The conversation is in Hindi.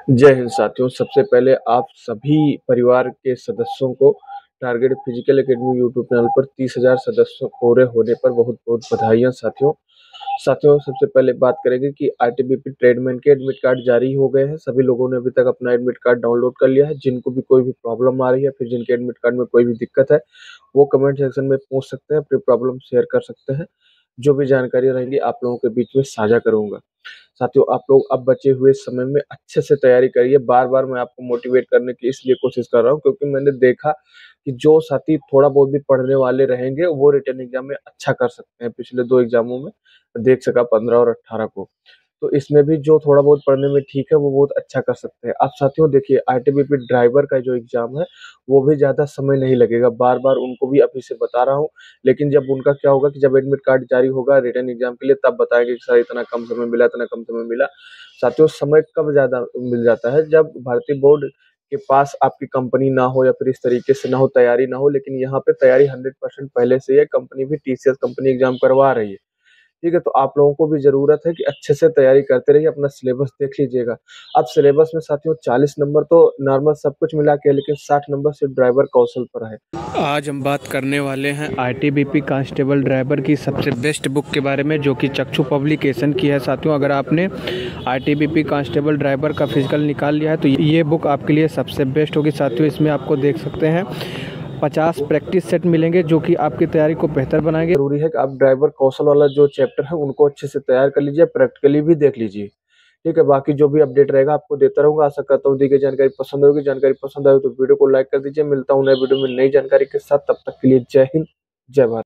जय हिंद साथियों। सबसे पहले आप सभी परिवार के सदस्यों को target physical academy YouTube channel पर 30,000 सदस्य पूरे होने पर बहुत बहुत बधाइयां साथियों। सबसे पहले बात करेंगे कि आईटीबीपी ट्रेडमैन के एडमिट कार्ड जारी हो गए हैं। सभी लोगों ने अभी तक अपना एडमिट कार्ड डाउनलोड कर लिया है। जिनको भी कोई भी प्रॉब्लम आ रही है, फिर जिनके एडमिट कार्ड में कोई भी दिक्कत है, वो कमेंट सेक्शन में पूछ सकते हैं, अपनी प्रॉब्लम शेयर कर सकते हैं। जो भी जानकारी रहेंगी आप लोगों के बीच में साझा करूंगा। साथियों, आप लोग अब बचे हुए समय में अच्छे से तैयारी करिए। बार बार मैं आपको मोटिवेट करने की इसलिए कोशिश कर रहा हूँ क्योंकि मैंने देखा कि जो साथी थोड़ा बहुत भी पढ़ने वाले रहेंगे वो रिटर्न एग्जाम में अच्छा कर सकते हैं। पिछले 2 एग्जामों में देख सका 15 और 18 को। तो इसमें भी जो थोड़ा बहुत पढ़ने में ठीक है वो बहुत अच्छा कर सकते हैं। अब साथियों देखिए, आईटीबीपी ड्राइवर का जो एग्जाम है वो भी ज्यादा समय नहीं लगेगा। बार बार उनको भी अभी से बता रहा हूँ, लेकिन जब उनका क्या होगा कि जब एडमिट कार्ड जारी होगा रिटर्न एग्जाम के लिए, तब बताएंगे कि सर इतना कम समय मिला, इतना कम समय मिला। साथियों, समय कब ज्यादा मिल जाता है? जब भारतीय बोर्ड के पास आपकी कंपनी ना हो या फिर इस तरीके से ना हो, तैयारी ना हो। लेकिन यहाँ पे तैयारी 100% पहले से है। कंपनी भी टीसीएस कंपनी एग्जाम करवा रही है। ठीक है, तो आप लोगों को भी जरूरत है कि अच्छे से तैयारी करते रहिए। अपना सिलेबस देख लीजिएगा। अब सिलेबस में साथियों 40 नंबर तो नॉर्मल सब कुछ मिला के है, लेकिन 60 नंबर सिर्फ ड्राइवर कौशल पर है। आज हम बात करने वाले हैं आईटीबीपी कांस्टेबल ड्राइवर की सबसे बेस्ट बुक के बारे में, जो कि चक्षु पब्लिकेशन की है। साथियों, अगर आपने आईटीबीपी कांस्टेबल ड्राइवर का फिजिकल निकाल लिया है तो ये बुक आपके लिए सबसे बेस्ट होगी। साथियों, इसमें आपको देख सकते हैं 50 प्रैक्टिस सेट मिलेंगे जो कि आपकी तैयारी को बेहतर बनाएंगे। जरूरी है कि आप ड्राइवर कौशल वाला जो चैप्टर है उनको अच्छे से तैयार कर लीजिए, प्रैक्टिकली भी देख लीजिए। ठीक है, बाकी जो भी अपडेट रहेगा आपको देता रहूंगा। आशा करता हूँ दी गई जानकारी पसंद होगी। जानकारी पसंद आए तो वीडियो को लाइक कर दीजिए। मिलता हूँ नए वीडियो में नई जानकारी के साथ। तब तक के लिए जय हिंद, जय भारत।